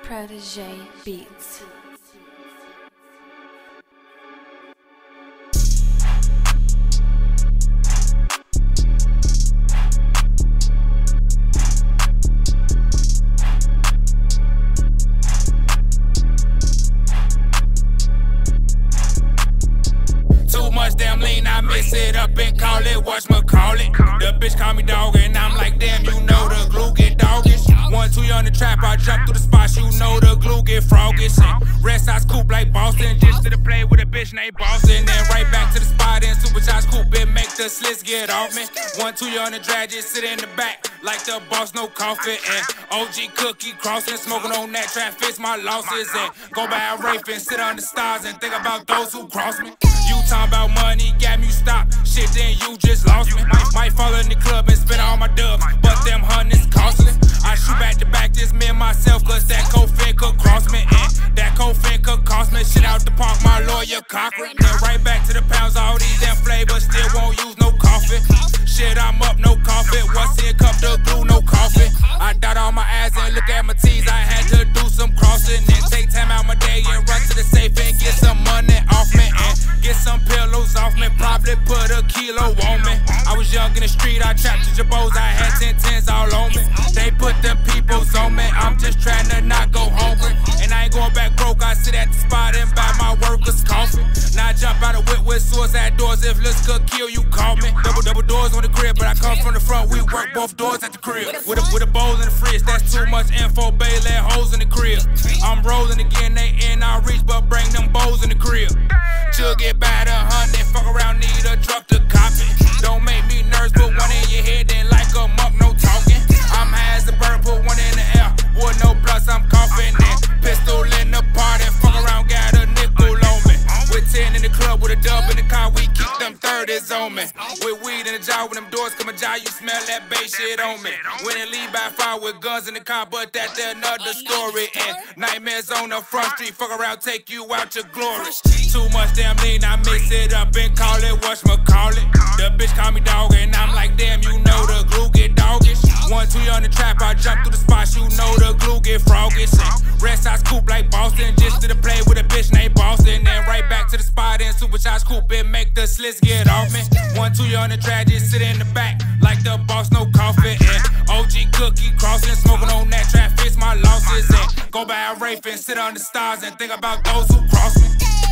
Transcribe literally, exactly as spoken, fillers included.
Protege Beats. Too much damn lean, I mix it up and call it whatchamacallit. The bitch call me dog and I'm like, damn, you know the glue get doggish. One too young to trap, I jump through the spots, you know the glue get froggish. And red size coupe like Boston, just to the play with a bitch named Boston. Then right back to the spot and supercharged coupe, it make the slits get off me. One too young to drag, just sit in the back like the boss, no coffee. And O G cookie crossing, smoking on that trap, fits my losses. And go by a rape and sit on the stars and think about those who cross me. You talking about money, got me stop. Shit, then you just lost me. Might, might fall in the club and spend all my dubs, but them hundreds costly. I shoot back to back, just me and myself, cause that co-fin could cross me. And that co-fin could cost me. Shit out the park, my lawyer Cochran. Then right back to the pounds, all these damn flavors, still won't use no coffee. Shit, I'm up, no coffee. What's in cup, the glue, no coffee. I dot all my ass and look at my T's. I had to do some crossing and take time out my day and run to the safe and get some money off me. And get some pillows off me, probably put a kilo on me. I was young in the street, I trapped to jabos, I had ten tens all on me. They put them peoples on me, I'm just trying to not go hungry. And I ain't going back broke, I sit at the spot and buy my workers coffee. Now I jump out of whip with suicide doors, if looks could kill you, call me. Double, double doors on the crib, but I come from the front, we work both doors at the crib. With a, with a bowl in the fridge, that's too much info, baby, let hoes in the crib. I'm rolling again, they in our reach, but bring them bowls in the crib. Should get by the hundred, fuck around, need a truck to copy. Don't make me nervous, put one in your head, then like a up, no talking. I'm high as a bird, put one in the air. Wood, no plus, I'm coughing in. Pistol in the party, fuck around, got a nickel on me. With ten in the club, with a dub in the car, we keep them thirties on me. With weed in the jar, when them doors come ajar, you smell that bass shit on me. When it leave by fire with guns in the car, but that's another story. And nightmares on the front street, fuck around, take you out to glory. Too much damn lean, I mix it up and call it whatchamacallit. The bitch call me dog and I'm like, damn, you know the glue get doggish. One too young to trap, I jump through the spots, you know the glue get froggish. And red size coupe like Boston, just to the play with a bitch named Boston. Then right back to the spot and supercharged coupe, it make the slits get off me. One too young to drag, just sit in the back like the boss, no coffee. And O G cookie crossing, smoking on that trap, fits my losses. And go by a rape and sit on the stars and think about those who cross me.